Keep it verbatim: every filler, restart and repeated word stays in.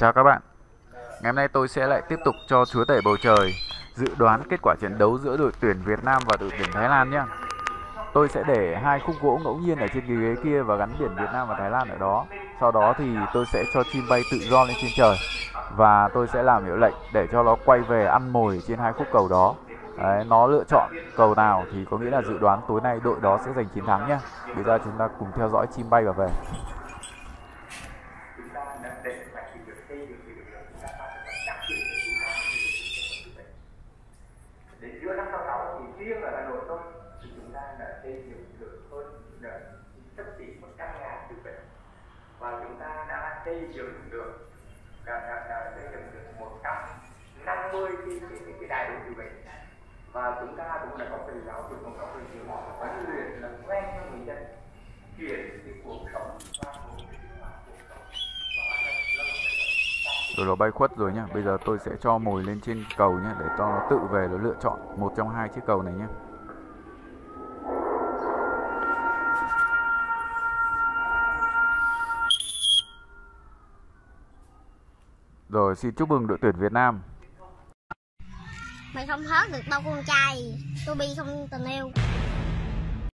Chào các bạn. Ngày hôm nay tôi sẽ lại tiếp tục cho chúa tể bầu trời dự đoán kết quả trận đấu giữa đội tuyển Việt Nam và đội tuyển Thái Lan nhé. Tôi sẽ để hai khúc gỗ ngẫu nhiên ở trên cái ghế kia và gắn biển Việt Nam và Thái Lan ở đó. Sau đó thì tôi sẽ cho chim bay tự do lên trên trời và tôi sẽ làm hiệu lệnh để cho nó quay về ăn mồi trên hai khúc cầu đó. Đấy, nó lựa chọn cầu nào thì có nghĩa là dự đoán tối nay đội đó sẽ giành chiến thắng nhé. Bây giờ chúng ta cùng theo dõi chim bay và về. Đến giữa năm sáu sáu thì riêng ở Hà Nội thôi thì chúng ta đã xây dựng được hơn sắp xỉ một trăm ngàn dự bệnh, và chúng ta đã xây dựng được đã, đã, đã xây dựng được một trăm năm mươi cái cái cái, cái đại đội dự bệnh, và chúng ta cũng đã có sự giáo dục, cũng có sự chịu họ huấn luyện là quen cho người dân chuyển cái cuộc sống qua một cái sinh hoạt cuộc sống và hoạt động lao động. Rồi nó bay khuất rồi nhá. Bây giờ tôi sẽ cho mồi lên trên cầu nhé, để cho nó tự về nó lựa chọn một trong hai chiếc cầu này nhé. Rồi, xin chúc mừng đội tuyển Việt Nam. Mày không hớt được bao con trai, tôi bi không tình yêu.